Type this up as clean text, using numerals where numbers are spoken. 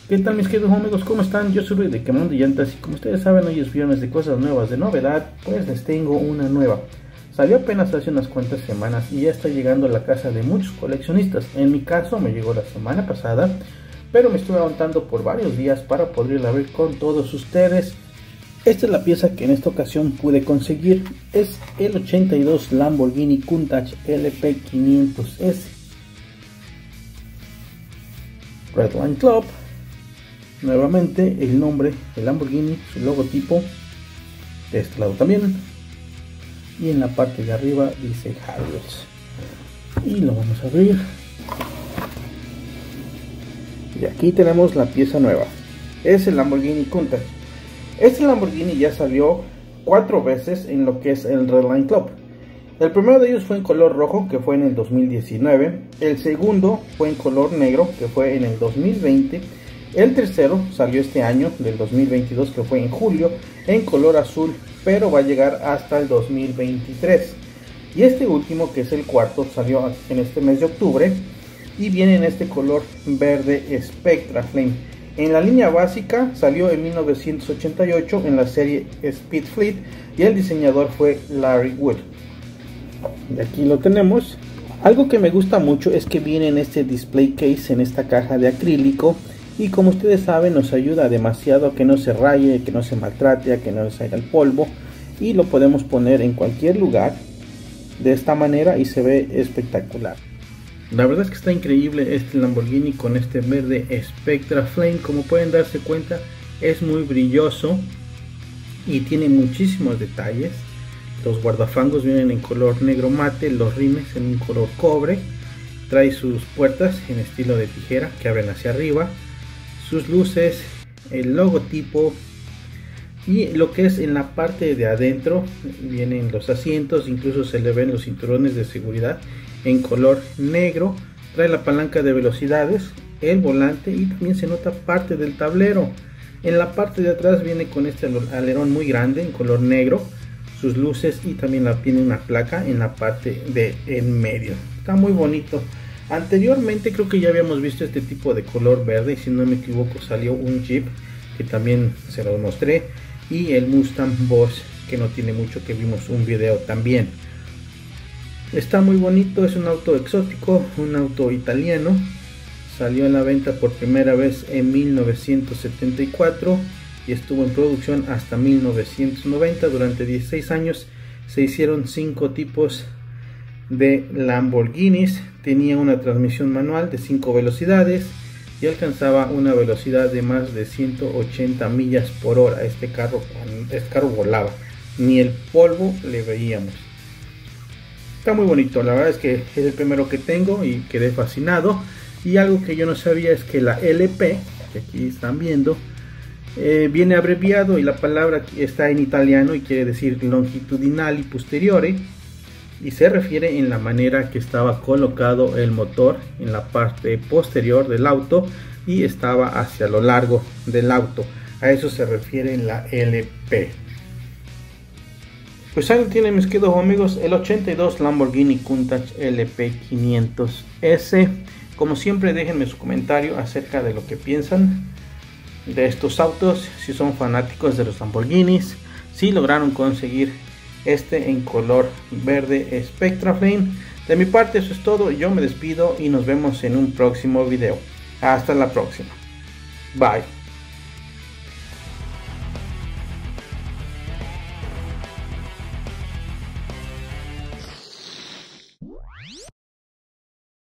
¿Qué tal mis queridos amigos? ¿Cómo están? Yo soy Rui de Quemando Llantas y como ustedes saben hoy es viernes de cosas nuevas, de novedad, pues les tengo una nueva. Salió apenas hace unas cuantas semanas y ya está llegando a la casa de muchos coleccionistas. En mi caso me llegó la semana pasada, pero me estuve aguantando por varios días para poderla ver con todos ustedes. Esta es la pieza que en esta ocasión pude conseguir, es el 82 Lamborghini Countach LP500S Redline Club. Nuevamente el nombre del Lamborghini, su logotipo de este lado también, y en la parte de arriba dice Harriers. Y lo vamos a abrir y aquí tenemos la pieza nueva, es el Lamborghini Countach. Este Lamborghini ya salió 4 veces en lo que es el Redline Club. El primero de ellos fue en color rojo, que fue en el 2019. El segundo fue en color negro, que fue en el 2020. El tercero salió este año, del 2022, que fue en julio, en color azul, pero va a llegar hasta el 2023. Y este último, que es el cuarto, salió en este mes de octubre y viene en este color verde Spectra Flame. En la línea básica salió en 1988 en la serie Speed Fleet y el diseñador fue Larry Wood. Y aquí lo tenemos. Algo que me gusta mucho es que viene en este display case, en esta caja de acrílico. Y como ustedes saben, nos ayuda demasiado a que no se raye, que no se maltrate, a que no se haga el polvo. Y lo podemos poner en cualquier lugar de esta manera y se ve espectacular. La verdad es que está increíble este Lamborghini con este verde Spectra Flame. Como pueden darse cuenta, es muy brilloso y tiene muchísimos detalles. Los guardafangos vienen en color negro mate, los rines en un color cobre. Trae sus puertas en estilo de tijera que abren hacia arriba. Sus luces, el logotipo y lo que es en la parte de adentro vienen los asientos, incluso se le ven los cinturones de seguridad en color negro. Trae la palanca de velocidades, el volante y también se nota parte del tablero. En la parte de atrás viene con este alerón muy grande en color negro, sus luces y también tiene una placa en la parte de en medio. Está muy bonito. Anteriormente creo que ya habíamos visto este tipo de color verde y si no me equivoco salió un Jeep que también se los mostré y el Mustang Boss que no tiene mucho que vimos un video también. Está muy bonito, es un auto exótico, un auto italiano. Salió en la venta por primera vez en 1974 y estuvo en producción hasta 1990. Durante 16 años se hicieron 5 tipos de Lamborghinis. Tenía una transmisión manual de 5 velocidades y alcanzaba una velocidad de más de 180 millas por hora. Este carro volaba, ni el polvo le veíamos. Está muy bonito, la verdad es que es el primero que tengo y quedé fascinado. Y algo que yo no sabía es que la LP, que aquí están viendo, viene abreviado y la palabra está en italiano y quiere decir longitudinali posteriore. Y se refiere en la manera que estaba colocado el motor en la parte posterior del auto y estaba hacia lo largo del auto. A eso se refiere en la LP. Pues ahí tienen mis queridos amigos el 82 Lamborghini Countach LP500S. Como siempre, déjenme su comentario acerca de lo que piensan de estos autos, si son fanáticos de los Lamborghinis, si lograron conseguir este en color verde Spectra Flame. De mi parte eso es todo, yo me despido y nos vemos en un próximo video. Hasta la próxima, bye.